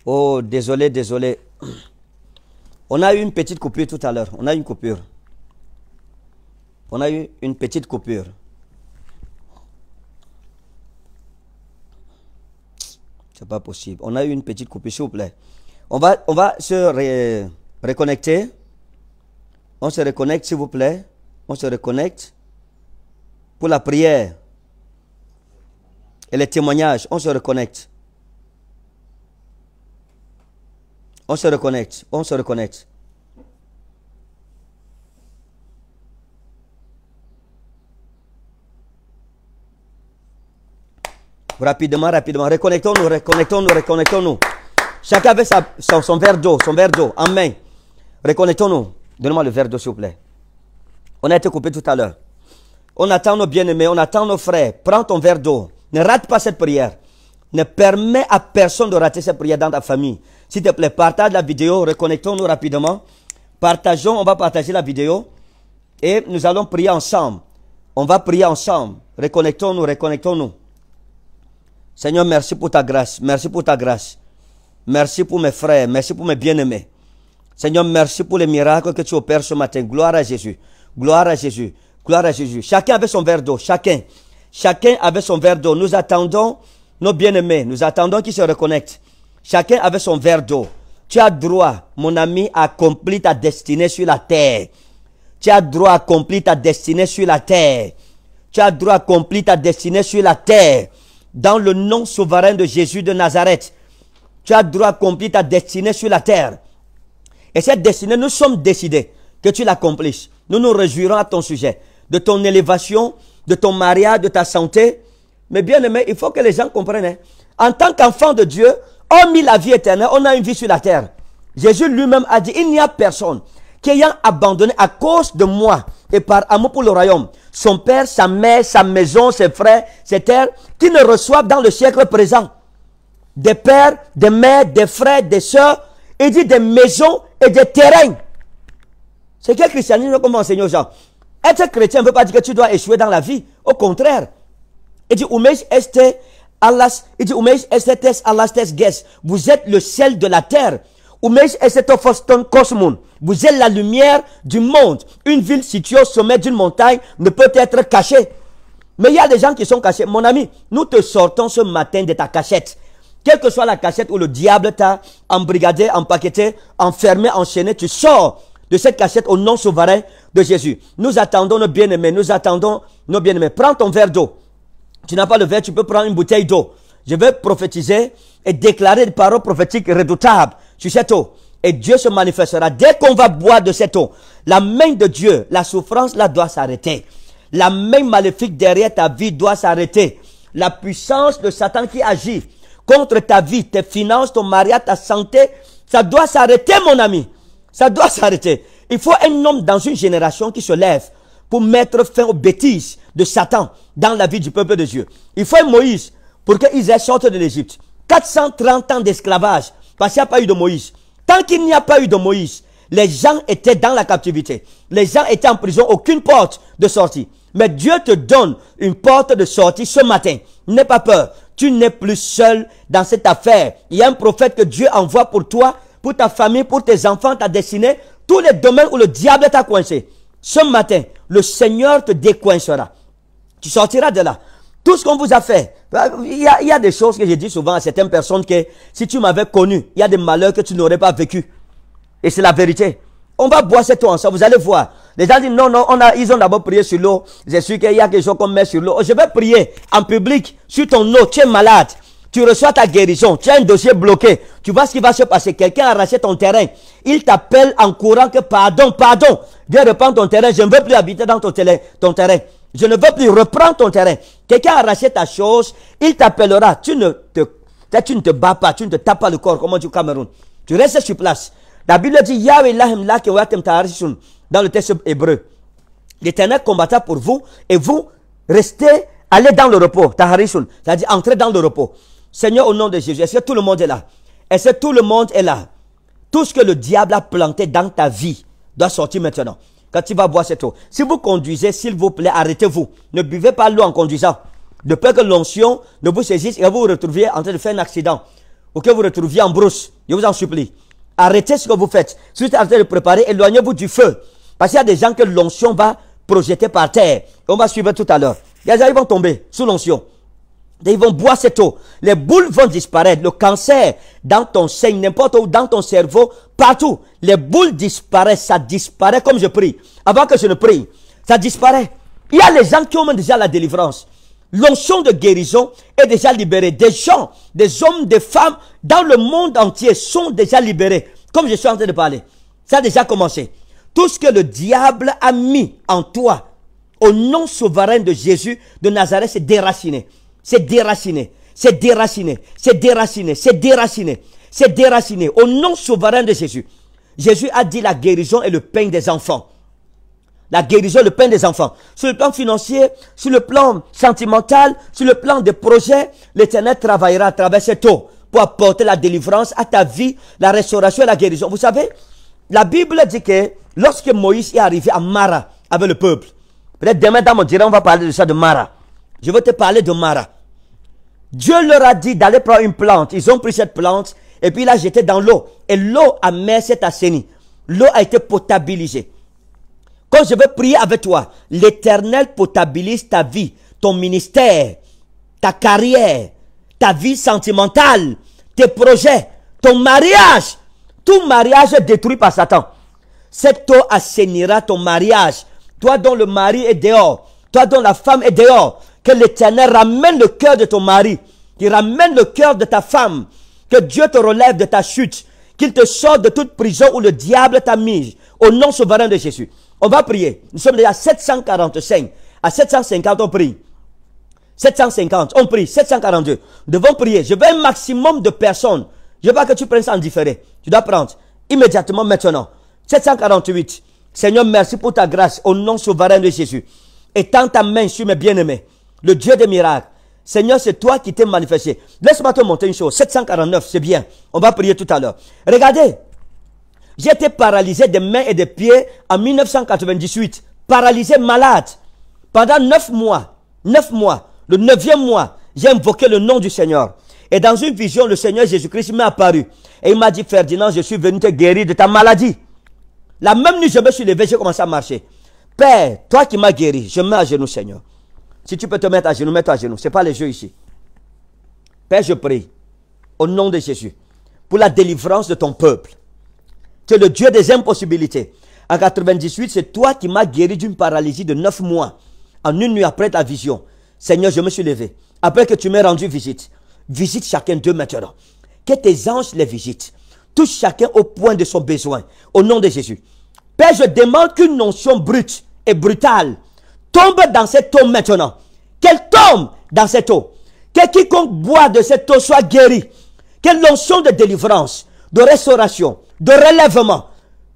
Oh, désolé, désolé. On a eu une petite coupure tout à l'heure. On a eu une coupure. On a eu une petite coupure. C'est pas possible. On a eu une petite coupure, s'il vous plaît. On va se reconnecter. On se reconnecte, s'il vous plaît. On se reconnecte pour la prière et les témoignages. On se reconnecte. On se reconnecte. On se reconnecte. Rapidement, rapidement. Reconnectons-nous, reconnectons-nous, reconnectons-nous. Chacun avait son verre d'eau, en main. Reconnectons-nous. Donnez-moi le verre d'eau, s'il vous plaît. On a été coupé tout à l'heure. On attend nos bien-aimés, on attend nos frères. Prends ton verre d'eau. Ne rate pas cette prière. Ne permets à personne de rater cette prière dans ta famille. S'il te plaît, partage la vidéo. Reconnectons-nous rapidement. Partageons, on va partager la vidéo. Et nous allons prier ensemble. On va prier ensemble. Reconnectons-nous, reconnectons-nous. Seigneur, merci pour ta grâce. Merci pour ta grâce. Merci pour mes frères. Merci pour mes bien-aimés. Seigneur, merci pour les miracles que tu opères ce matin. Gloire à Jésus. Gloire à Jésus. Gloire à Jésus. Chacun avait son verre d'eau. Chacun avait son verre d'eau. Nous attendons nos bien-aimés. Nous attendons qu'ils se reconnectent. Chacun avait son verre d'eau. Tu as droit, mon ami, à accomplir ta destinée sur la terre. Tu as droit à accomplir ta destinée sur la terre. Tu as droit à accomplir ta destinée sur la terre. Dans le nom souverain de Jésus de Nazareth. Tu as droit à accomplir ta destinée sur la terre. Et cette destinée, nous sommes décidés que tu l'accomplisses. Nous nous réjouirons à ton sujet, de ton élévation, de ton mariage, de ta santé. Mais bien aimé, il faut que les gens comprennent. Hein. En tant qu'enfant de Dieu, hormis la vie éternelle, on a une vie sur la terre. Jésus lui-même a dit, il n'y a personne qui ayant abandonné à cause de moi et par amour pour le royaume, son père, sa mère, sa maison, ses frères, ses terres, qui ne reçoivent dans le siècle présent des pères, des mères, des frères, des sœurs, il dit des maisons et des terrains. C'est quel christianisme comme enseigne aux gens. Être chrétien ne veut pas dire que tu dois échouer dans la vie. Au contraire. Il dit, vous êtes le sel de la terre. Vous êtes la lumière du monde. Une ville située au sommet d'une montagne ne peut être cachée. Mais il y a des gens qui sont cachés. Mon ami, nous te sortons ce matin de ta cachette. Quelle que soit la cachette où le diable t'a embrigadé, empaqueté, enfermé, enchaîné, tu sors de cette cachette au nom souverain de Jésus. Nous attendons nos bien-aimés, nous attendons nos bien-aimés. Prends ton verre d'eau. Tu n'as pas le verre, tu peux prendre une bouteille d'eau. Je vais prophétiser et déclarer des paroles prophétiques redoutables sur cette eau. Et Dieu se manifestera. Dès qu'on va boire de cette eau, la main de Dieu, la souffrance là doit s'arrêter. La main maléfique derrière ta vie doit s'arrêter. La puissance de Satan qui agit contre ta vie, tes finances, ton mariage, ta santé, ça doit s'arrêter, mon ami. Ça doit s'arrêter. Il faut un homme dans une génération qui se lève pour mettre fin aux bêtises de Satan dans la vie du peuple de Dieu. Il faut un Moïse pour qu'Israël sorte de l'Égypte. 430 ans d'esclavage parce qu'il n'y a pas eu de Moïse. Tant qu'il n'y a pas eu de Moïse, les gens étaient dans la captivité. Les gens étaient en prison, aucune porte de sortie. Mais Dieu te donne une porte de sortie ce matin. N'aie pas peur. Tu n'es plus seul dans cette affaire. Il y a un prophète que Dieu envoie pour toi, pour ta famille, pour tes enfants, ta destinée, tous les domaines où le diable t'a coincé. Ce matin, le Seigneur te décoincera. Tu sortiras de là. Tout ce qu'on vous a fait, il y a des choses que j'ai dit souvent à certaines personnes que si tu m'avais connu, il y a des malheurs que tu n'aurais pas vécu. Et c'est la vérité. On va boire cette eau ensemble, vous allez voir. Les gens disent non, non, ils ont d'abord prié sur l'eau. Je suis qu'il y a quelque chose qu'on met sur l'eau. Je vais prier en public sur ton eau. Tu es malade. Tu reçois ta guérison. Tu as un dossier bloqué. Tu vois ce qui va se passer. Quelqu'un a arraché ton terrain. Il t'appelle en courant que pardon, pardon. Viens reprendre ton terrain. Je ne veux plus habiter dans ton terrain. Je ne veux plus reprendre ton terrain. Quelqu'un a arraché ta chose. Il t'appellera. Tu ne te bats pas. Tu ne te tapes pas le corps. Comme on dit au Cameroun. Tu restes sur place. La Bible dit dans le texte hébreu. L'Éternel combattra pour vous et vous restez, allez dans le repos. C'est-à-dire entrez dans le repos. Seigneur, au nom de Jésus, est-ce que tout le monde est là? Est-ce que tout le monde est là? Tout ce que le diable a planté dans ta vie doit sortir maintenant. Quand tu vas boire cette eau. Si vous conduisez, s'il vous plaît, arrêtez-vous. Ne buvez pas l'eau en conduisant. De peur que l'onction ne vous saisisse et que vous vous retrouviez en train de faire un accident. ou que vous retrouviez en brousse. Je vous en supplie. Arrêtez ce que vous faites. Si vous êtes en train de préparer, éloignez-vous du feu. Parce qu'il y a des gens que l'onction va projeter par terre. Et on va suivre tout à l'heure. Il y a des gens qui vont tomber sous l'onction. Ils vont boire cette eau. Les boules vont disparaître. Le cancer dans ton sein, n'importe où, dans ton cerveau, partout. Les boules disparaissent. Ça disparaît comme je prie. Avant que je ne prie, ça disparaît. Il y a les gens qui ont déjà la délivrance. L'onction de guérison est déjà libérée. Des gens, des hommes, des femmes dans le monde entier sont déjà libérés. Comme je suis en train de parler. Ça a déjà commencé. Tout ce que le diable a mis en toi, au nom souverain de Jésus de Nazareth, c'est déraciné. C'est déraciné. C'est déraciné. C'est déraciné. C'est déraciné. C'est déraciné. Au nom souverain de Jésus. Jésus a dit la guérison est le pain des enfants. La guérison est le pain des enfants. Sur le plan financier, sur le plan sentimental, sur le plan des projets, l'Éternel travaillera à travers cette eau pour apporter la délivrance à ta vie, la restauration et la guérison. Vous savez, la Bible dit que lorsque Moïse est arrivé à Mara avec le peuple, peut-être demain dans mon direct, on va parler de ça, de Mara. Je vais te parler de Mara. Dieu leur a dit d'aller prendre une plante. Ils ont pris cette plante et puis il a jeté dans l'eau. Et l'eau amère s'est assainie. L'eau a été potabilisée. Quand je veux prier avec toi, l'Éternel potabilise ta vie, ton ministère, ta carrière, ta vie sentimentale, tes projets, ton mariage. Tout mariage est détruit par Satan. Cette eau assainira ton mariage. Toi dont le mari est dehors, toi dont la femme est dehors, que l'Éternel ramène le cœur de ton mari, qu'il ramène le cœur de ta femme, que Dieu te relève de ta chute, qu'il te sorte de toute prison où le diable t'a mis, au nom souverain de Jésus. On va prier. Nous sommes déjà à 745. À 750, on prie. 750, on prie. 742. Nous devons prier. Je veux un maximum de personnes. Je veux pas que tu prennes ça en différé. Tu dois prendre immédiatement maintenant. 748. Seigneur, merci pour ta grâce au nom souverain de Jésus. Étends ta main sur mes bien-aimés. Le Dieu des miracles. Seigneur, c'est toi qui t'es manifesté. Laisse-moi te montrer une chose. 749, c'est bien. On va prier tout à l'heure. Regardez. J'ai été paralysé des mains et des pieds en 1998. Paralysé, malade. Pendant 9 mois. 9 mois. Le 9e mois, j'ai invoqué le nom du Seigneur. Et dans une vision, le Seigneur Jésus-Christ m'est apparu. Et il m'a dit, Ferdinand, je suis venu te guérir de ta maladie. La même nuit, je me suis levé, j'ai commencé à marcher. Père, toi qui m'as guéri, je me mets à genoux, Seigneur. Si tu peux te mettre à genoux, mets-toi à genoux. Ce n'est pas les jeux ici. Père, je prie, au nom de Jésus, pour la délivrance de ton peuple. Tu es le Dieu des impossibilités. En 98, c'est toi qui m'as guéri d'une paralysie de 9 mois. En une nuit après ta vision. Seigneur, je me suis levé. Après que tu m'aies rendu visite. Visite chacun d'eux maintenant. Que tes anges les visitent. Touche chacun au point de son besoin. Au nom de Jésus. Père, je demande qu'une onction brute et brutale tombe dans cette eau maintenant. Qu'elle tombe dans cette eau. Que quiconque boit de cette eau soit guéri. Que l'onction de délivrance, de restauration, de relèvement,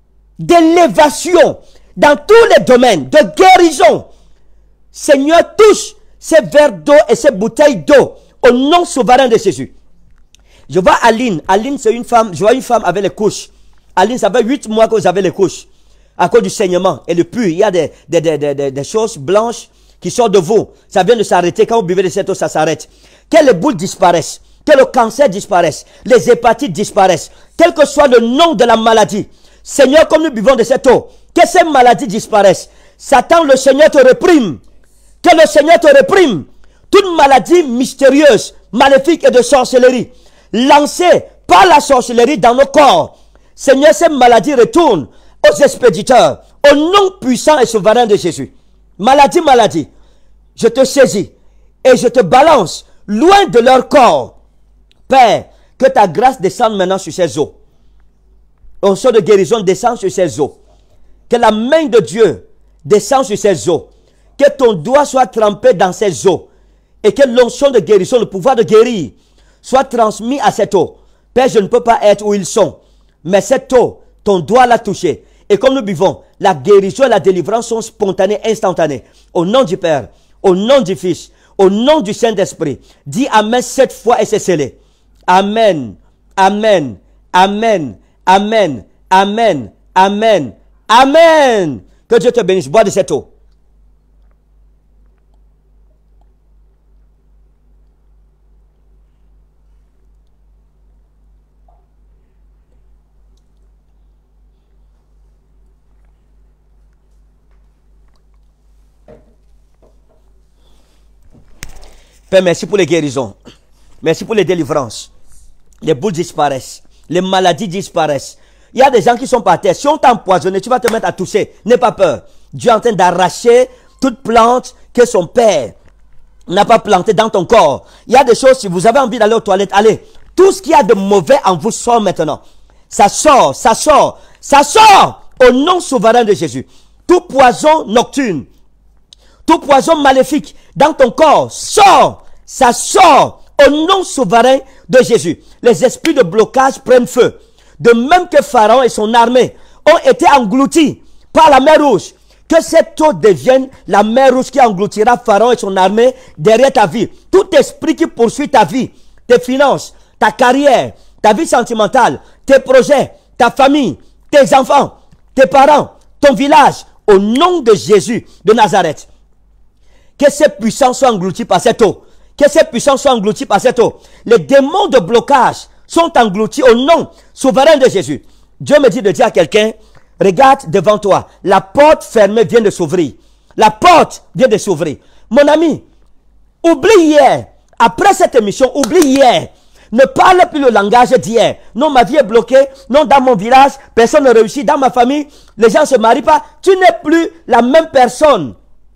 d'élévation dans tous les domaines, de guérison. Seigneur, touche ces verres d'eau et ces bouteilles d'eau au nom souverain de Jésus. Je vois Aline. Aline, c'est une femme. Je vois une femme avec les couches. Aline, ça fait 8 mois que vous avez les couches. À cause du saignement et le puits. Il y a des choses blanches qui sortent de vous. Ça vient de s'arrêter. Quand vous buvez de cette eau, ça s'arrête. Que les boules disparaissent. Que le cancer disparaisse. Les hépatites disparaissent. Quel que soit le nom de la maladie. Seigneur, comme nous buvons de cette eau, que ces maladies disparaissent. Satan, le Seigneur te réprime. Que le Seigneur te réprime. Toute maladie mystérieuse, maléfique et de sorcellerie, lancée par la sorcellerie dans nos corps. Seigneur, ces maladies retournent aux expéditeurs, au nom puissant et souverain de Jésus. Maladie, maladie, je te saisis et je te balance loin de leur corps. Père, que ta grâce descende maintenant sur ces eaux. L'onction de guérison descend sur ces eaux. Que la main de Dieu descende sur ces eaux. Que ton doigt soit trempé dans ces eaux. Et que l'onction de guérison, le pouvoir de guérir, soit transmis à cette eau. Père, je ne peux pas être où ils sont. Mais cette eau, ton doigt l'a touché. Et comme nous buvons, la guérison et la délivrance sont spontanées, instantanées. Au nom du Père, au nom du Fils, au nom du Saint-Esprit. Dis Amen 7 fois et c'est scellé. Amen, Amen, Amen, Amen, Amen, Amen, Amen. Que Dieu te bénisse. Bois de cette eau. Père, merci pour les guérisons. Merci pour les délivrances. Les boules disparaissent. Les maladies disparaissent. Il y a des gens qui sont par terre. Si on t'a empoisonné, tu vas te mettre à tousser. N'aie pas peur. Dieu est en train d'arracher toute plante que son père n'a pas plantée dans ton corps. Il y a des choses, si vous avez envie d'aller aux toilettes, allez. Tout ce qu'il y a de mauvais en vous sort maintenant. Ça sort, ça sort, ça sort au nom souverain de Jésus. Tout poison nocturne, tout poison maléfique dans ton corps sort, ça sort au nom souverain de Jésus. Les esprits de blocage prennent feu. De même que Pharaon et son armée ont été engloutis par la mer Rouge. Que cette eau devienne la mer Rouge qui engloutira Pharaon et son armée derrière ta vie. Tout esprit qui poursuit ta vie, tes finances, ta carrière, ta vie sentimentale, tes projets, ta famille, tes enfants, tes parents, ton village, au nom de Jésus de Nazareth. Que ces puissances soient englouties par cette eau. Que ces puissances soient englouties par cette eau. Les démons de blocage sont engloutis au nom souverain de Jésus. Dieu me dit de dire à quelqu'un, regarde devant toi, la porte fermée vient de s'ouvrir. La porte vient de s'ouvrir. Mon ami, oublie hier. Après cette émission, oublie hier. Ne parle plus le langage d'hier. Non, ma vie est bloquée. Non, dans mon village, personne ne réussit. Dans ma famille, les gens ne se marient pas. Tu n'es plus la même personne.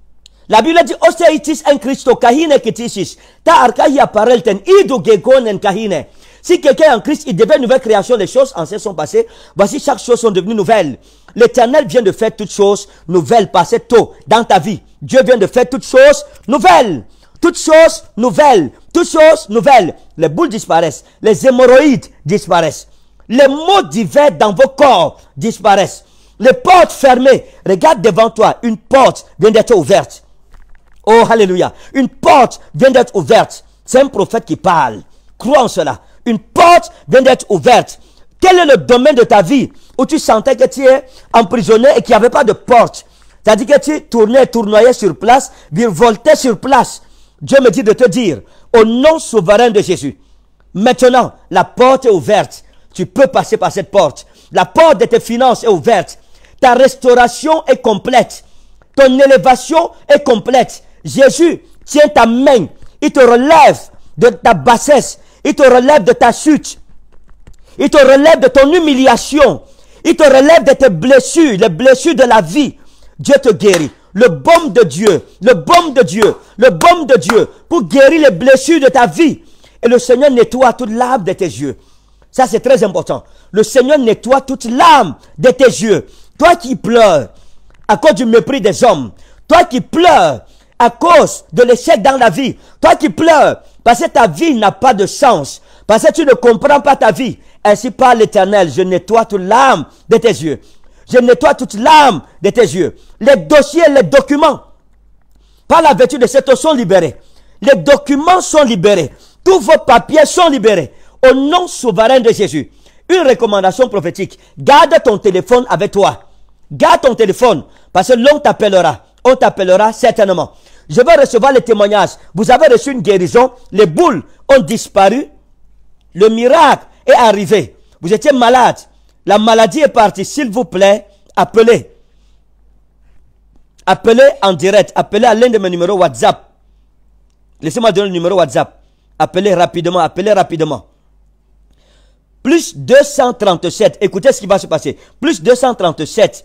La Bible dit, Osteitis en Christo, kahine ketisis. Ta arkahi apparelten, idu gegonen kahine. Si quelqu'un est en Christ, il devient une nouvelle création. Les choses anciennes sont passées. Voici, chaque chose sont devenues nouvelles. L'Éternel vient de faire toutes choses nouvelles par cette eau dans ta vie. Dieu vient de faire toutes choses nouvelles. Toutes choses nouvelles. Toutes choses nouvelles. Les boules disparaissent. Les hémorroïdes disparaissent. Les maux divers dans vos corps disparaissent. Les portes fermées. Regarde devant toi. Une porte vient d'être ouverte. Oh, alléluia. Une porte vient d'être ouverte. C'est un prophète qui parle. Crois en cela. Une porte vient d'être ouverte. Quel est le domaine de ta vie où tu sentais que tu es emprisonné et qu'il n'y avait pas de porte? C'est-à-dire que tu tournais, tournoyais sur place, virevoltais sur place. Dieu me dit de te dire, au nom souverain de Jésus, maintenant, la porte est ouverte. Tu peux passer par cette porte. La porte de tes finances est ouverte. Ta restauration est complète. Ton élévation est complète. Jésus tient ta main. Il te relève de ta bassesse. Il te relève de ta chute. Il te relève de ton humiliation. Il te relève de tes blessures, les blessures de la vie. Dieu te guérit. Le baume de Dieu, le baume de Dieu, le baume de Dieu pour guérir les blessures de ta vie. Et le Seigneur nettoie toute l'âme de tes yeux. Ça, c'est très important. Le Seigneur nettoie toute l'âme de tes yeux. Toi qui pleures à cause du mépris des hommes. Toi qui pleures à cause de l'échec dans la vie. Toi qui pleures parce que ta vie n'a pas de sens. Parce que tu ne comprends pas ta vie. Ainsi par l'Éternel, je nettoie toute l'âme de tes yeux. Je nettoie toute l'âme de tes yeux. Les dossiers, les documents, par la vertu de cette eau, sont libérés. Les documents sont libérés. Tous vos papiers sont libérés. Au nom souverain de Jésus. Une recommandation prophétique. Garde ton téléphone avec toi. Garde ton téléphone. Parce que l'on t'appellera. On t'appellera certainement. Je vais recevoir les témoignages. Vous avez reçu une guérison. Les boules ont disparu. Le miracle est arrivé. Vous étiez malade. La maladie est partie. S'il vous plaît, appelez. Appelez en direct. Appelez à l'un de mes numéros WhatsApp. Laissez-moi donner le numéro WhatsApp. Appelez rapidement. Appelez rapidement. Plus 237. Écoutez ce qui va se passer. Plus 237.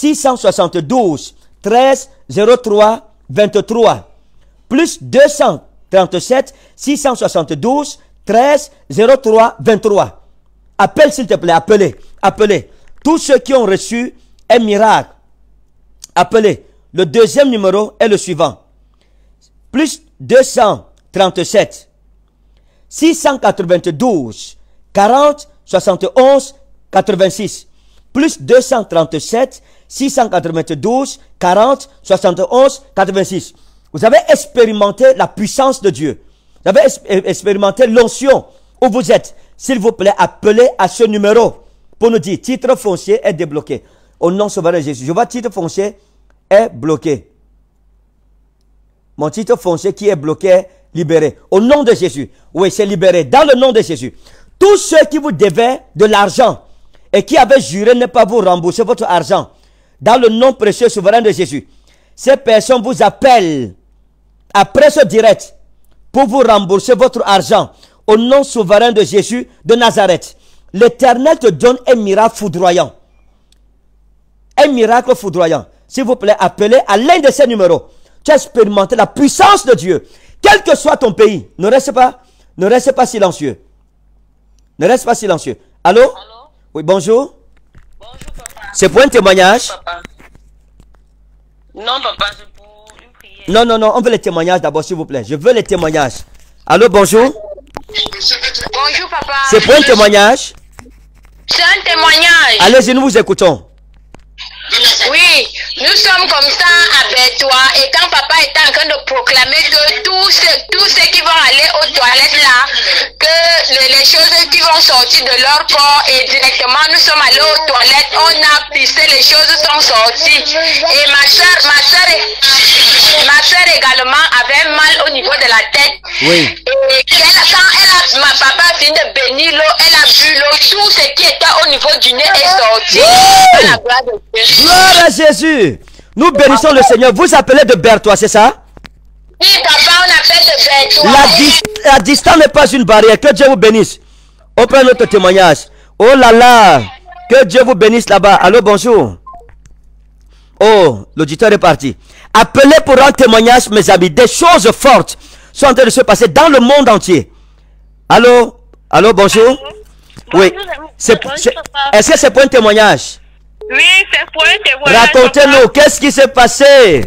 672. 13 03 23. Plus 237. 672. 13 03 23. Appelle s'il te plaît, appelez, appelez. Tous ceux qui ont reçu un miracle, appelez. Le deuxième numéro est le suivant. Plus 237, 692, 40, 71, 86. Plus 237, 692, 40, 71, 86. Vous avez expérimenté la puissance de Dieu. Vous avez expérimenté l'onction où vous êtes. S'il vous plaît, appelez à ce numéro pour nous dire, titre foncier est débloqué. Au nom souverain de Jésus. Je vois titre foncier est bloqué. Mon titre foncier qui est bloqué est libéré. Au nom de Jésus. Oui, c'est libéré. Dans le nom de Jésus. Tous ceux qui vous devaient de l'argent et qui avaient juré ne pas vous rembourser votre argent. Dans le nom précieux souverain de Jésus. Ces personnes vous appellent après ce direct pour vous rembourser votre argent. Au nom souverain de Jésus de Nazareth. L'Éternel te donne un miracle foudroyant. Un miracle foudroyant. S'il vous plaît, appelez à l'un de ces numéros. Tu as expérimenté la puissance de Dieu. Quel que soit ton pays, ne reste pas silencieux. Ne reste pas silencieux. Allô? Allô? Oui, bonjour. Bonjour, papa. C'est pour un témoignage? Papa. Non, papa, c'est pour une prière. Non, non, non, on veut les témoignages d'abord, s'il vous plaît. Je veux les témoignages. Allô, bonjour. Bonjour, papa. C'est pour un témoignage? C'est un témoignage. Allez-y, nous vous écoutons. Oui, nous sommes comme ça à Bertois et quand papa était en train de proclamer que tous ceux qui vont aller aux toilettes là, que les choses qui vont sortir de leur corps et directement nous sommes allés aux toilettes, on a pissé, les choses sont sorties. Et ma soeur également avait mal au niveau de la tête. Oui. Et quand ma papa a fini de bénir l'eau, elle a bu l'eau, tout ce qui était au niveau du nez est sorti. Wouh! La gloire de Dieu. Gloire à Jésus. Nous bénissons le Seigneur. Vous appelez de Bertois, c'est ça? Oui, papa, on appelle de Bertois. La distance n'est pas une barrière. Que Dieu vous bénisse. On prend notre témoignage. Oh là là. Que Dieu vous bénisse là-bas. Allô, bonjour. Oh, l'auditeur est parti. Appelez pour un témoignage, mes amis. Des choses fortes sont en train de se passer dans le monde entier. Allô? Allô, bonjour. Oui. Est-ce que c'est pour un témoignage? Oui, c'est pour un témoignage. Racontez-nous, qu'est-ce qui s'est passé?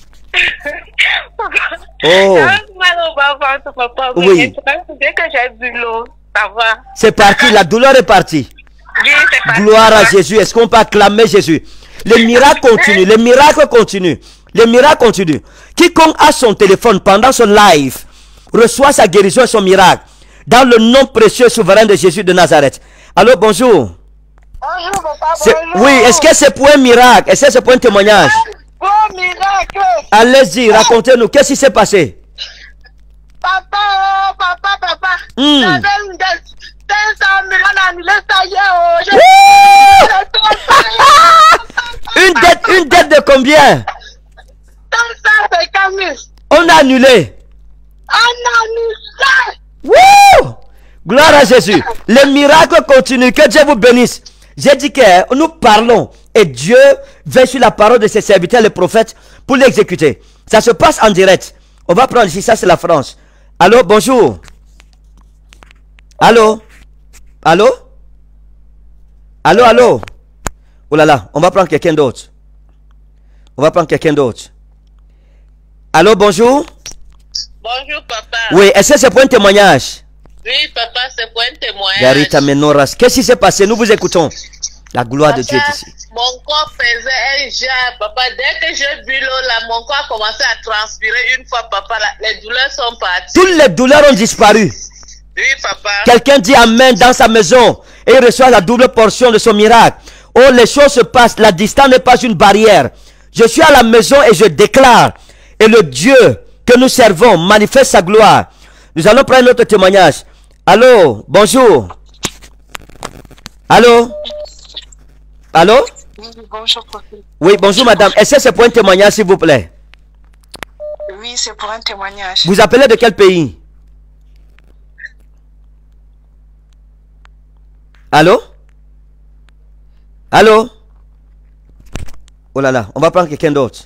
Oh. Mal au bas-ventre, papa. Oui. Dès que j'ai bu l'eau, ça va. C'est parti, la douleur est partie. Oui, c'est parti. Gloire à Jésus. Est-ce qu'on peut acclamer Jésus? Les miracles continuent, les miracles continuent. Les miracles continuent. Quiconque a son téléphone pendant ce live reçoit sa guérison et son miracle. Dans le nom précieux souverain de Jésus de Nazareth. Allô, bonjour. Bonjour, papa, bonjour. Oui, est-ce que c'est pour un miracle? Est-ce que c'est pour un témoignage? Bon miracle. Allez-y, racontez-nous. Qu'est-ce qui s'est passé? Papa. Hmm. J'avais une dette. 500 000, on a annulé ça hier. Une dette de combien? 550 000. On a annulé. On a annulé. Wouh! Gloire à Jésus. Les miracles continuent. Que Dieu vous bénisse. J'ai dit que nous parlons et Dieu veille sur la parole de ses serviteurs, les prophètes, pour l'exécuter. Ça se passe en direct. On va prendre ici, ça c'est la France. Allô, bonjour. Allô? Allô? Allô, allô? Oh là là, on va prendre quelqu'un d'autre. On va prendre quelqu'un d'autre. Allô, bonjour? Bonjour, papa. Oui, est-ce que c'est pour un témoignage? Oui, papa, c'est pour un témoignage. Garita Menoras. Qu'est-ce qui s'est passé? Nous vous écoutons. La gloire de Dieu est ici. Mon corps faisait un jar, papa. Dès que j'ai bu l'eau, là, mon corps a commencé à transpirer une fois, papa. Là, les douleurs sont parties. Toutes les douleurs ont disparu. Oui, papa. Quelqu'un dit Amen dans sa maison et il reçoit la double portion de son miracle. Oh, les choses se passent. La distance n'est pas une barrière. Je suis à la maison et je déclare. Et le Dieu que nous servons manifeste sa gloire. Nous allons prendre notre témoignage. Allô, bonjour. Allô? Allô? Oui, bonjour, papa. Oui, bonjour madame. Est-ce que c'est pour un témoignage, s'il vous plaît? Oui, c'est pour un témoignage. Vous appelez de quel pays? Allô? Allô? Oh là là, on va prendre quelqu'un d'autre.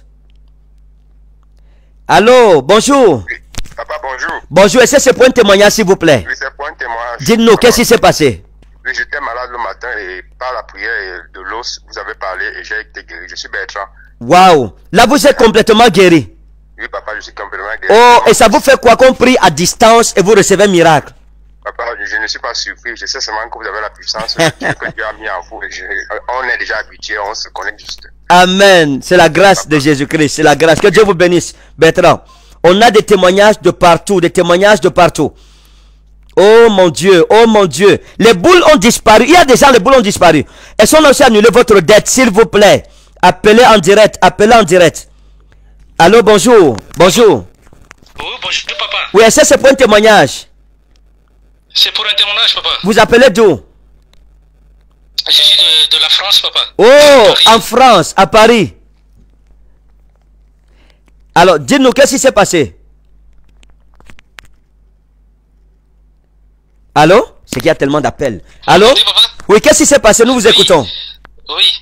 Allô, bonjour. Oui. Papa, bonjour. Bonjour, est-ce que c'est pour un témoignage, s'il vous plaît? Oui, c'est pour un témoignage. Dites-nous, qu'est-ce qui s'est passé? Oui, j'étais malade le matin et par la prière et de l'os, vous avez parlé et j'ai été guéri. Je suis Bertrand. Waouh! Là, vous êtes complètement guéri. Oui, papa, je suis complètement guéri. Oh, et ça vous fait quoi qu'on prie à distance et vous recevez un miracle? Papa, je ne suis pas surpris. Je sais seulement que vous avez la puissance de Dieu que Dieu a mis en vous. On est déjà habitué, on se connaît juste. Amen. C'est la grâce de Jésus-Christ. C'est la grâce. Que Dieu vous bénisse, Bertrand. On a des témoignages de partout. Des témoignages de partout. Oh mon Dieu. Oh mon Dieu. Les boules ont disparu. Il y a des gens, les boules ont disparu. Elles sont aussi annulées votre dette, s'il vous plaît. Appelez en direct. Appelez en direct. Allô, bonjour. Bonjour. Oui, bonjour papa. Oui, est-ce que c'est pour un témoignage? C'est pour un témoignage, papa. Vous appelez d'où? Je suis de la France, papa. Oh, en France, à Paris. Alors, dites-nous, qu'est-ce qui s'est passé? Allô? C'est qu'il y a tellement d'appels. Allô? Oui, papa. Oui, qu'est-ce qui s'est passé? Nous vous écoutons. Oui.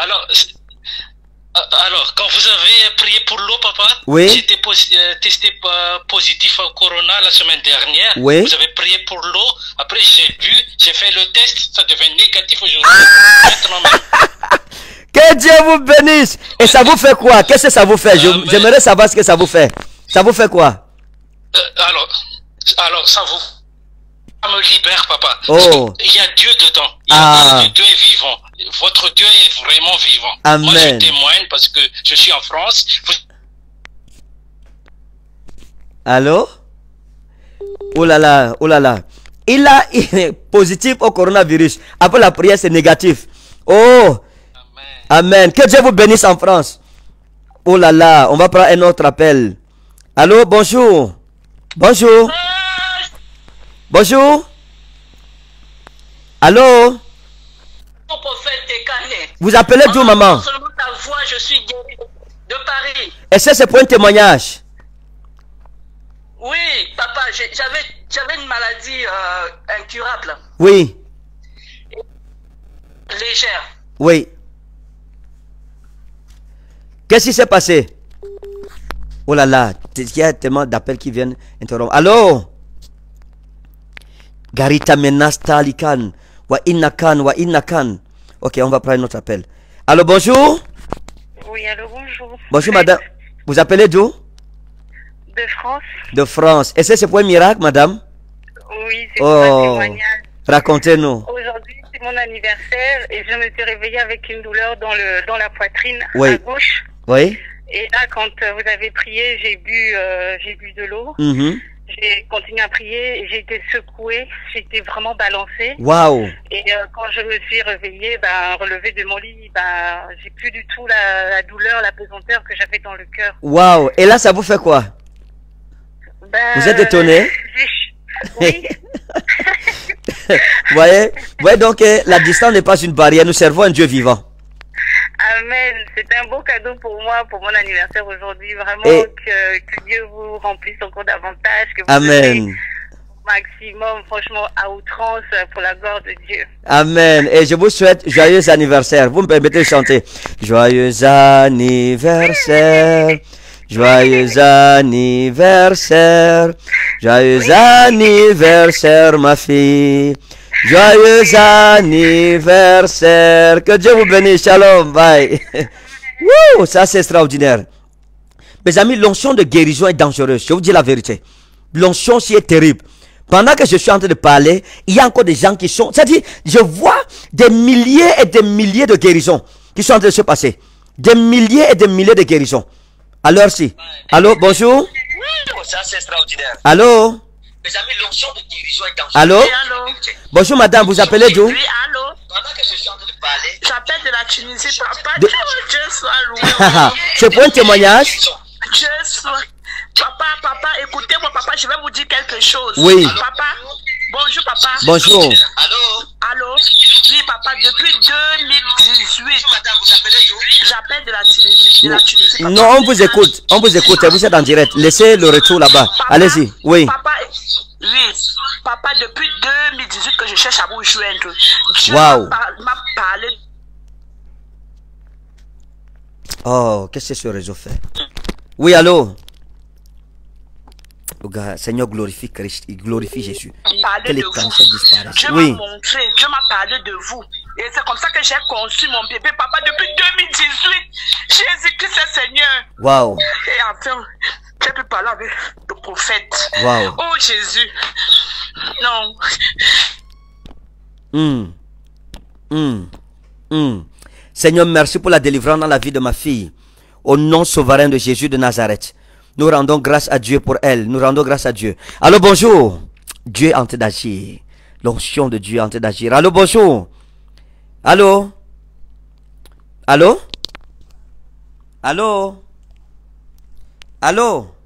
Alors, quand vous avez prié pour l'eau, papa, Oui. j'étais testé positif au corona la semaine dernière. Oui. Vous avez prié pour l'eau. Après, j'ai bu, j'ai fait le test, ça devient négatif aujourd'hui. Maintenant même. Que Dieu vous bénisse. Et ça vous fait quoi? Qu'est-ce que ça vous fait? J'aimerais savoir ce que ça vous fait. Ça vous fait quoi? Alors, ça me libère, papa. Oh. Il y a Dieu dedans. Dieu est vivant. Votre Dieu est vraiment vivant. Amen. Moi, je témoigne parce que je suis en France. Allô? Oh là là, oh là là. Il est positif au coronavirus. Après la prière, c'est négatif. Oh. Amen. Que Dieu vous bénisse en France. Oh là là, on va prendre un autre appel. Allô, bonjour. Bonjour. Bonjour. Allô? Vous appelez d'où, maman? Seulement ta voix, je suis guéri de Paris. Est-ce que c'est pour un témoignage? Oui, papa, j'avais une maladie incurable, Oui. légère. Oui. Qu'est-ce qui s'est passé? Oh là là, il y a tellement d'appels qui viennent interrompre. Allô? Garita menasta likan. Wa innakan, wa innakan. Ok, on va prendre notre appel. Allô, bonjour? Oui, allô, bonjour. Bonjour, madame. Vous appelez d'où? De France. De France. Est-ce que c'est pour un miracle, madame? Oui, c'est pour un témoignage. Racontez-nous. Aujourd'hui, c'est mon anniversaire et je me suis réveillée avec une douleur dans la poitrine Oui. à gauche. Oui. Et là, quand vous avez prié, j'ai bu de l'eau. J'ai continué à prier, j'ai été secouée, j'ai été vraiment balancée. Waouh. Et quand je me suis réveillée, relevée de mon lit, j'ai plus du tout la douleur, la pesanteur que j'avais dans le cœur. Waouh. Et là, ça vous fait quoi? Vous êtes étonné? Oui. Vous voyez donc la distance n'est pas une barrière. Nous servons un Dieu vivant. Amen. C'est un beau cadeau pour moi, pour mon anniversaire aujourd'hui. Vraiment, que Dieu vous remplisse encore davantage. Que vous Amen. Au maximum, franchement, à outrance, pour la gloire de Dieu. Amen. Et je vous souhaite joyeux anniversaire. Vous me permettez de chanter. Joyeux anniversaire. Joyeux anniversaire. Joyeux anniversaire, ma fille. Joyeux anniversaire. Que Dieu vous bénisse. Shalom. Bye. Wouh, ça c'est extraordinaire. Mes amis, l'onction de guérison est dangereuse. Je vous dis la vérité. L'onction si est terrible. Pendant que je suis en train de parler, il y a encore des gens qui sont... C'est-à-dire, je vois des milliers et des milliers de guérisons qui sont en train de se passer. Des milliers et des milliers de guérisons. Alors si. Allô, bonjour. Ça c'est extraordinaire. Allô. Mes amis, l'onction de guérison est dangereuse. Allô. Oui, allô. Bonjour madame, vous appelez d'où? Oui, allô. Pendant que je suis en train de parler, J'appelle de la Tunisie, papa. De- Dieu soit loué. C'est pour un témoignage? Dieu soit... Papa, écoutez-moi, papa, je vais vous dire quelque chose. Oui. Papa, bonjour, papa. Bonjour. Allô? Oui, papa, depuis 2018. madame, vous appelez d'où? J'appelle de la Tunisie, papa. Non, on vous écoute. On vous écoute. Vous êtes en direct. Laissez le retour là-bas. Papa, Allez-y. Oui. Papa, depuis 2018 que je cherche à vous joindre. Dieu Waouh. m'a parlé. Oh, qu'est-ce que ce réseau fait? Oui, allô? Oh, gars, Seigneur, glorifie Christ. Glorifie Jésus. Parler Que les de cancers vous. disparaissent. Dieu Oui. m'a montré, Dieu m'a parlé de vous. Et c'est comme ça que j'ai conçu mon bébé, papa, depuis 2018. Jésus-Christ est Seigneur. Waouh. Et enfin, j'ai pu parler avec le prophète. Waouh. Oh Jésus. Non. Seigneur, merci pour la délivrance dans la vie de ma fille. Au nom souverain de Jésus de Nazareth. Nous rendons grâce à Dieu pour elle. Nous rendons grâce à Dieu. Allô, bonjour. Dieu est en train d'agir. L'onction de Dieu est en train d'agir. Allô, bonjour. Allô. Allô. Allô. Allô.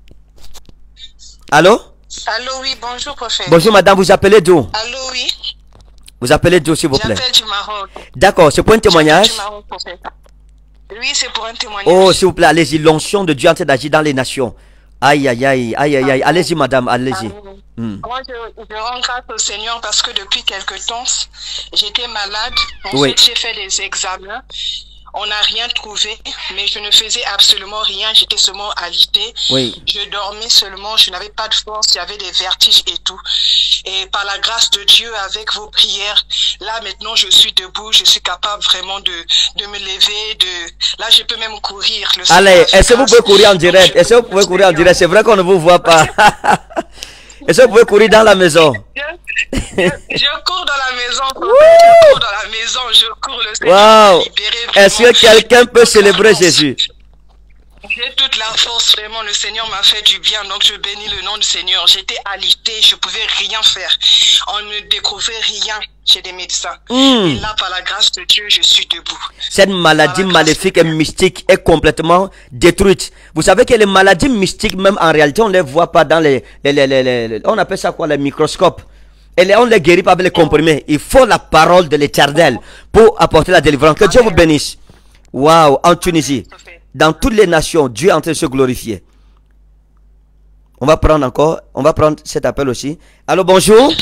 Allô. Allô, oui, bonjour, prophète. Bonjour, madame. Vous appelez d'où? Allô, oui. Vous appelez d'où, s'il vous plaît? J'appelle du Maroc. D'accord, c'est pour un témoignage? Du Maroc, prophète. Oui, c'est pour un témoignage. Oh, s'il vous plaît, allez-y. L'onction de Dieu est en train d'agir dans les nations. Aïe, aïe, aïe, aïe, aïe, aïe. Allez-y, madame, allez-y. Moi, je rends grâce au Seigneur parce que depuis quelque temps, j'étais malade. Oui. Ensuite, j'ai fait des examens. On n'a rien trouvé, mais je ne faisais absolument rien. J'étais seulement alitée. Oui. Je dormais seulement, je n'avais pas de force, j'avais des vertiges et tout. Et par la grâce de Dieu, avec vos prières, là maintenant je suis debout, je suis capable vraiment de me lever. Là, je peux même courir. Allez, est-ce que vous pouvez courir en direct? Est-ce que vous pouvez courir en direct? C'est vrai qu'on ne vous voit pas. Est-ce que vous pouvez courir dans la maison? Je cours dans la maison. Je cours dans la maison. Je cours le Seigneur. Wow. Est-ce que quelqu'un peut célébrer Jésus? J'ai toute la force, vraiment. Le Seigneur m'a fait du bien. Donc, je bénis le nom du Seigneur. J'étais alitée. Je ne pouvais rien faire. On ne découvrait rien chez des médecins. Et là, par la grâce de Dieu, je suis debout. Cette maladie maléfique et mystique est complètement détruite. Vous savez que les maladies mystiques, même en réalité, on ne les voit pas dans on appelle ça quoi, les microscopes. Et on les guérit pas avec les comprimés. Il faut la parole de l'Éternel pour apporter la délivrance. Que Dieu vous bénisse. Waouh, en Tunisie, dans toutes les nations, Dieu est en train de se glorifier. On va prendre cet appel aussi. Allô, bonjour.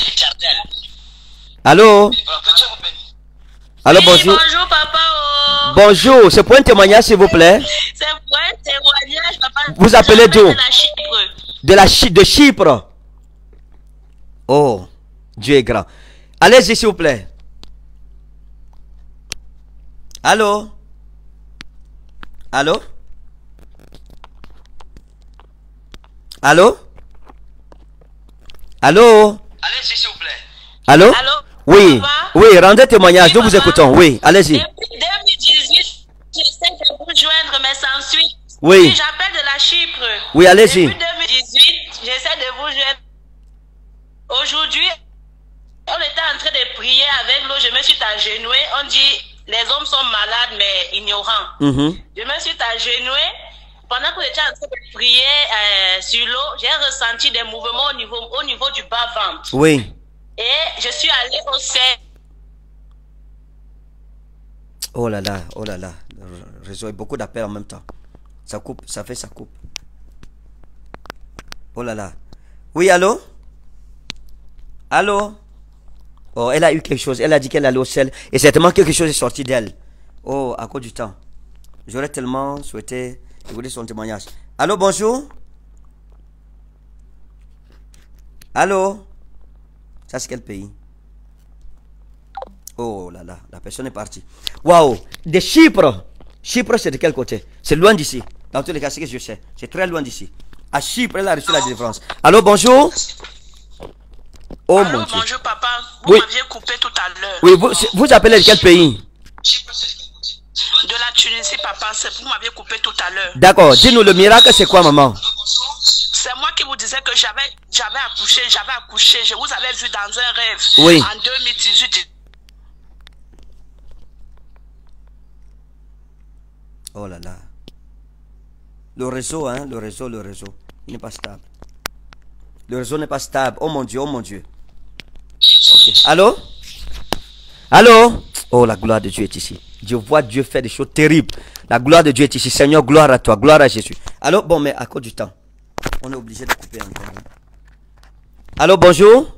Allô. Allô, bonjour. Bonjour, papa. Bonjour, c'est pour un témoignage, s'il vous plaît. C'est pour un témoignage, papa. Vous appelez d'où? De Chypre. De Chypre. Oh, Dieu est grand. Allez-y, s'il vous plaît. Allô? Allô? Allô? Allô? Allez-y, s'il vous plaît. Allô? Allô? Oui, Papa? oui, rendez témoignage, nous vous Papa? écoutons. Oui, allez-y. Depuis 2018, j'essaie de vous joindre, mais sans suite. Oui. J'appelle de la Chypre. Oui, allez-y. Depuis 2018, j'essaie de vous joindre. Aujourd'hui, on était en train de prier avec l'eau. Je me suis agenouée. On dit, les hommes sont malades, mais ignorants. Je me suis agenouée. Pendant que j'étais en train de prier sur l'eau, j'ai ressenti des mouvements au niveau du bas-ventre. Oui. Et je suis allée au sein. Oh là là, oh là là. Le réseau est beaucoup d'appels en même temps. Ça coupe, ça coupe. Oh là là. Oui, allô? Allô? Oh, elle a eu quelque chose. Elle a dit qu'elle allait au sel. Et certainement quelque chose est sorti d'elle. Oh, à cause du temps. J'aurais tellement souhaité écouter son témoignage. Allô, bonjour? Allô? Ça, c'est quel pays? Oh là là, la personne est partie. Waouh! De Chypre. Chypre, c'est de quel côté? C'est loin d'ici. Dans tous les cas, c'est que je sais. C'est très loin d'ici. À Chypre, elle a reçu la délivrance. Allô, bonjour? Oh Allô, mon Dieu. bonjour, papa. Vous m'aviez coupé tout à l'heure. Oui, vous appelez de quel pays? De la Tunisie, papa. Vous m'aviez coupé tout à l'heure. D'accord. Dis-nous, le miracle, c'est quoi, maman? C'est moi qui vous disais que j'avais accouché. Je vous avais vu dans un rêve. Oui. En 2018. Oh là là. Le réseau, hein, le réseau. Il n'est pas stable. Le réseau n'est pas stable. Oh mon Dieu, oh mon Dieu. Ok. Allô? Allô? Oh, la gloire de Dieu est ici. Je vois Dieu faire des choses terribles. La gloire de Dieu est ici. Seigneur, gloire à toi. Gloire à Jésus. Allô? Bon, mais à cause du temps, on est obligé de couper encore. Allô, bonjour?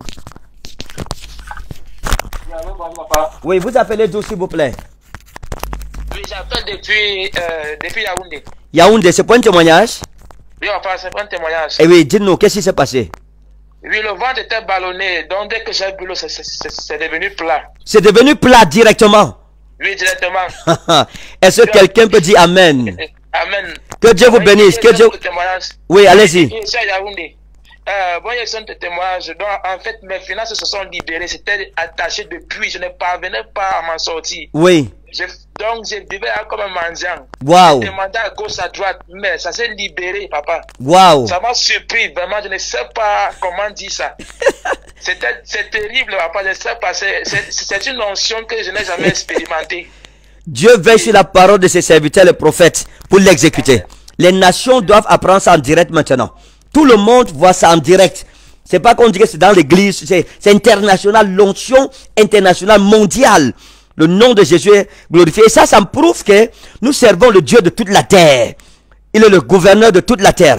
Oui, allô, bonjour, papa. Oui, vous appelez d'où, s'il vous plaît? Oui, j'appelle depuis Yaoundé. Yaoundé, c'est pour un témoignage? Oui, papa, c'est pour un témoignage. Eh oui, dites-nous, qu'est-ce qui s'est passé? Oui, le ventre était ballonné, donc dès que j'ai bu l'eau, c'est devenu plat. C'est devenu plat directement? Oui, directement. Est-ce que quelqu'un peut dire Amen? Amen. Que Dieu vous bénisse. Que Dieu... Oui, allez-y. Oui, c'est Yaoundé. Bon, il y a son témoignage. Donc, en fait, mes finances se sont libérées. C'était attaché depuis. Je ne parvenais pas à m'en sortir. Oui. Donc, je vivais comme un mendiant. Waouh. Je demandais à gauche, à droite, mais ça s'est libéré, papa. Waouh. Ça m'a surpris, vraiment. Je ne sais pas comment dire ça. C'est terrible, papa. Je ne sais pas. C'est une notion que je n'ai jamais expérimentée. Dieu veille sur la parole de ses serviteurs, les prophètes, pour l'exécuter. Les nations doivent apprendre ça en direct maintenant. Tout le monde voit ça en direct. C'est pas qu'on dit que c'est dans l'église, c'est international, l'onction internationale, mondiale. Le nom de Jésus est glorifié. Et ça me prouve que nous servons le Dieu de toute la terre. Il est le gouverneur de toute la terre.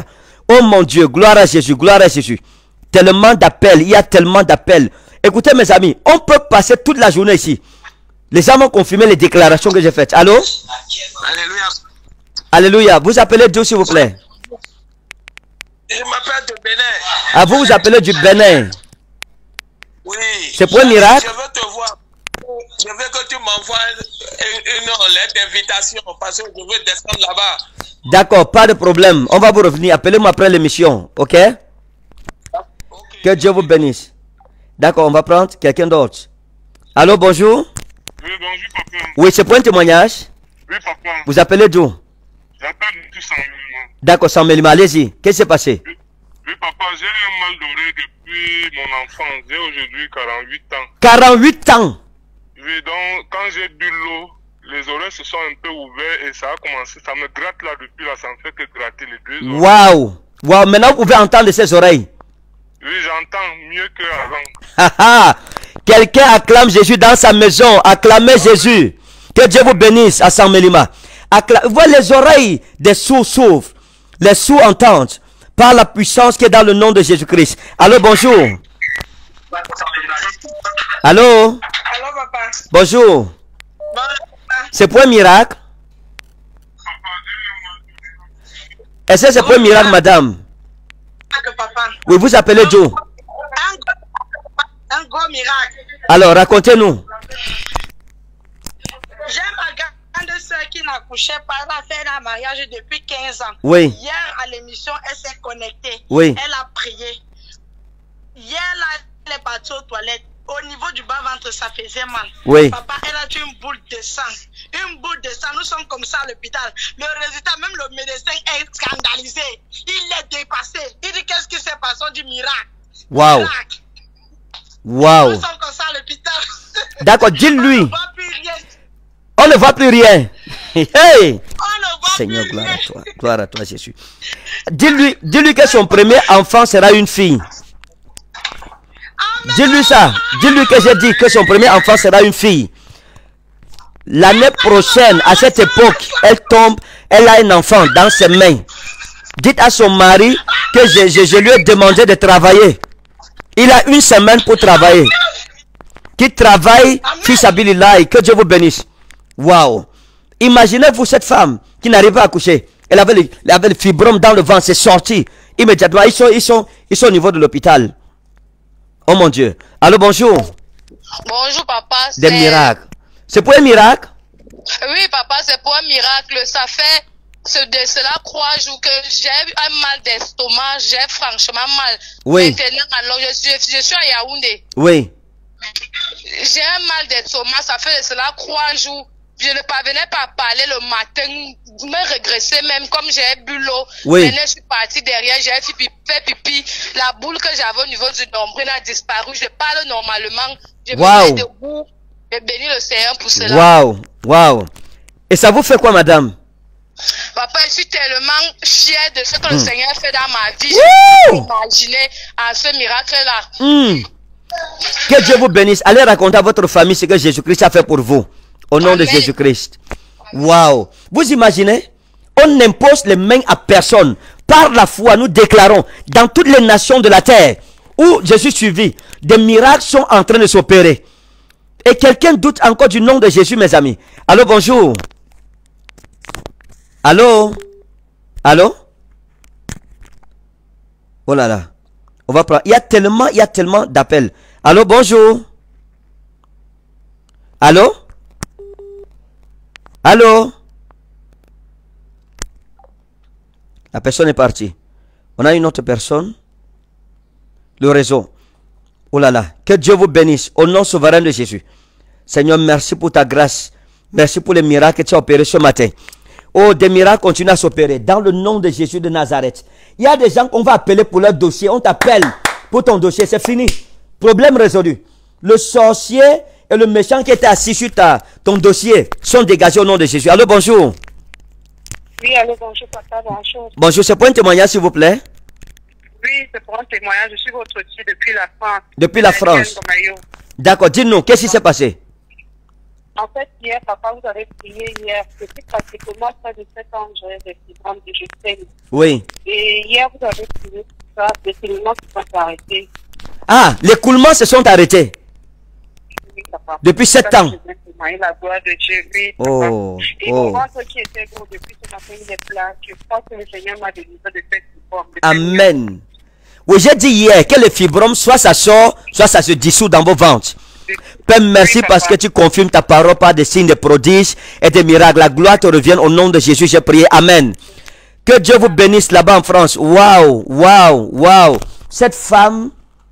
Oh mon Dieu, gloire à Jésus, gloire à Jésus. Tellement d'appels, il y a tellement d'appels. Écoutez mes amis, on peut passer toute la journée ici. Les gens m'ont confirmé les déclarations que j'ai faites. Allô? Alléluia. Alléluia. Vous appelez Dieu s'il vous plaît. Je m'appelle de Bénin. Ah, vous appelez du Bénin. Oui. C'est pour un miracle? Je veux te voir. Je veux que tu m'envoies une lettre d'invitation parce que je veux descendre là-bas. D'accord, pas de problème. On va vous revenir. Appelez-moi après l'émission. Ok? Que Dieu vous bénisse. D'accord, on va prendre quelqu'un d'autre. Allô, bonjour? Oui, bonjour, papa. Oui, c'est pour un témoignage? Oui, papa. Vous appelez d'où? J'appelle du Saint-Mélimant. D'accord, Saint-Mélimant, allez-y. Qu'est-ce qui s'est passé? Oui, papa, j'ai un mal d'oreille depuis mon enfance. J'ai aujourd'hui 48 ans. 48 ans? Oui, donc, quand j'ai bu l'eau, les oreilles se sont un peu ouvertes et ça a commencé. Ça me gratte là depuis là, ça ne fait que gratter les deux oreilles. Waouh! Waouh, maintenant vous pouvez entendre ses oreilles. Oui, j'entends mieux qu'avant. Haha! Quelqu'un acclame Jésus dans sa maison. Acclamez Jésus. Que Dieu vous bénisse à Saint-Mélimant. Voilà, les oreilles des sourds s'ouvrent. Les sourds entendent par la puissance qui est dans le nom de Jésus-Christ. Allô, bonjour. Allô? Allô, papa. Bonjour. C'est pour un miracle? Est-ce que c'est pour un miracle, madame? Papa. Oui, vous appelez Joe. Un gros miracle. Alors, racontez-nous. J'ai ma grande soeur qui n'accouchait pas. Elle a fait un mariage depuis 15 ans. Oui. Hier, à l'émission, elle s'est connectée. Oui. Elle a prié. Hier, là, elle est partie aux toilettes. Au niveau du bas-ventre, ça faisait mal. Oui. Papa, elle a eu une boule de sang. Une boule de sang. Nous sommes comme ça à l'hôpital. Le résultat, même le médecin est scandalisé. Il est dépassé. Il dit qu'est-ce qui s'est passé? On dit miracle. Waouh. Miracle. Waouh. Nous sommes comme ça à l'hôpital. D'accord, dis-lui. On ne voit plus rien. On ne voit plus rien. Hey. On ne voit Seigneur, plus gloire rien. à toi. Gloire à toi, Jésus. Dis-lui que son premier enfant sera une fille. Dis-lui ça. Dis-lui que j'ai dit que son premier enfant sera une fille. L'année prochaine, à cette époque, elle tombe, elle a un enfant dans ses mains. Dites à son mari que je lui ai demandé de travailler. Il a une semaine pour travailler. Qu'il travaille, fils Abilillah, que Dieu vous bénisse. Waouh. Imaginez-vous cette femme qui n'arrive pas à coucher. Elle avait le fibrome dans le ventre, c'est sorti. Immédiatement, ils sont au niveau de l'hôpital. Oh mon Dieu. Allô, bonjour. Bonjour, papa. Des miracles. C'est pour un miracle? Oui, papa, c'est pour un miracle. Ça fait de cela 3 jours que j'ai un mal d'estomac. J'ai franchement mal. Oui. Maintenant, alors, je suis à Yaoundé. Oui. J'ai un mal d'estomac. Ça fait de cela 3 jours. Je ne parvenais pas à parler le matin, me regresser même comme j'ai bu l'eau. Oui. Maintenant, je suis partie derrière, j'ai fait pipi. La boule que j'avais au niveau du nombril a disparu. Je parle normalement. Je me mets debout. Je bénis le Seigneur pour cela. Waouh. Waouh. Et ça vous fait quoi, madame? Papa, je suis tellement fière de ce que le Seigneur a fait dans ma vie. Je peux imaginer à ce miracle-là. Que Dieu vous bénisse. Allez raconter à votre famille ce que Jésus-Christ a fait pour vous. Au nom de Jésus-Christ. Waouh. Vous imaginez? On n'impose les mains à personne. Par la foi, nous déclarons dans toutes les nations de la terre où je suis suivi, des miracles sont en train de s'opérer. Et quelqu'un doute encore du nom de Jésus, mes amis. Allô, bonjour. Allô? Allô? Oh là là. On va prendre. Il y a tellement d'appels. Allô, bonjour. Allô? Allô? La personne est partie. On a une autre personne. Le réseau. Oh là là. Que Dieu vous bénisse. Au nom souverain de Jésus. Seigneur, merci pour ta grâce. Merci pour les miracles que tu as opérés ce matin. Oh, des miracles continuent à s'opérer. Dans le nom de Jésus de Nazareth. Il y a des gens qu'on va appeler pour leur dossier. On t'appelle pour ton dossier. C'est fini. Problème résolu. Le sorcier et le méchant qui était assis sur ton dossier sont dégagés au nom de Jésus. Allô, bonjour. Oui, allô, bonjour, papa, bonjour. Bonjour, c'est pour un témoignage, s'il vous plaît. Oui, c'est pour un témoignage. Je suis votre fille depuis la France. Depuis la France. D'accord, dis-nous, qu'est-ce qui s'est passé? En fait, hier, papa, vous avez prié hier. Depuis pratiquement près de 7 ans, j'ai des fibromes de je. Oui. Et hier, vous avez prié tout ça, les éléments qui sont arrêtés. Ah, les coulements se sont arrêtés. Oui, papa. Depuis 7 ans. La gloire de Dieu, oui, papa. Oh, Et oh. mon ventre qui était gros depuis ce matin, il est plat. Je crois que le Seigneur m'a délivré de cette fibrome. Amen. Oui, j'ai dit hier que les fibromes, soit ça sort, soit ça se dissout dans vos ventres. Père, merci parce que tu confirmes ta parole par des signes, des prodiges et des miracles. La gloire te revienne au nom de Jésus. J'ai prié. Amen. Que Dieu vous bénisse là-bas en France. Waouh, waouh, waouh. Cette femme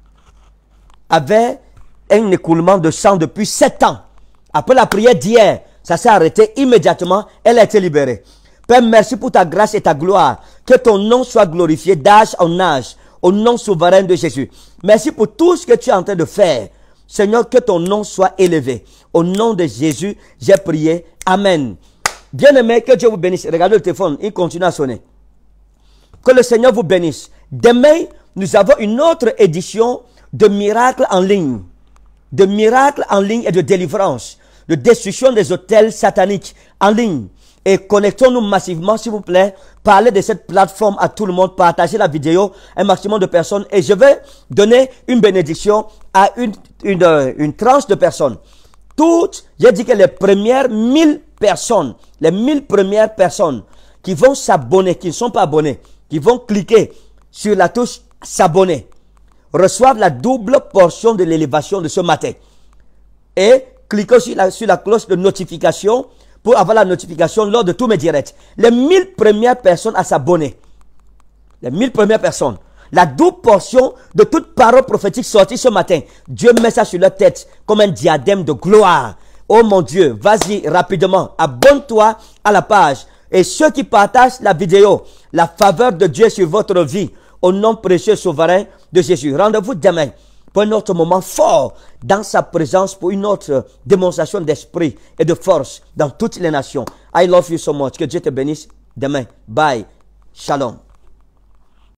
avait un écoulement de sang depuis 7 ans. Après la prière d'hier, ça s'est arrêté immédiatement. Elle a été libérée. Père, merci pour ta grâce et ta gloire. Que ton nom soit glorifié d'âge en âge. Au nom souverain de Jésus. Merci pour tout ce que tu es en train de faire. Seigneur, que ton nom soit élevé. Au nom de Jésus, j'ai prié. Amen. Bien-aimés, que Dieu vous bénisse. Regardez le téléphone, il continue à sonner. Que le Seigneur vous bénisse. Demain, nous avons une autre édition de miracles en ligne. De miracles en ligne et de délivrance. De destruction des hôtels sataniques en ligne. Et connectons-nous massivement, s'il vous plaît. Parlez de cette plateforme à tout le monde. Partagez la vidéo, un maximum de personnes. Et je vais donner une bénédiction à une tranche de personnes. Toutes, j'ai dit que les premières 1000 personnes, les 1000 premières personnes qui vont s'abonner, qui ne sont pas abonnés, qui vont cliquer sur la touche s'abonner, reçoivent la double portion de l'élévation de ce matin. Et cliquez sur la cloche de notification pour avoir la notification lors de tous mes directs. Les 1000 premières personnes à s'abonner. Les 1000 premières personnes. La double portion de toute parole prophétique sortie ce matin. Dieu met ça sur leur tête comme un diadème de gloire. Oh mon Dieu, vas-y rapidement. Abonne-toi à la page. Et ceux qui partagent la vidéo, la faveur de Dieu sur votre vie, au nom précieux souverain de Jésus. Rendez-vous demain pour un autre moment fort dans sa présence, pour une autre démonstration d'esprit et de force dans toutes les nations. I love you so much. Que Dieu te bénisse demain. Bye. Shalom.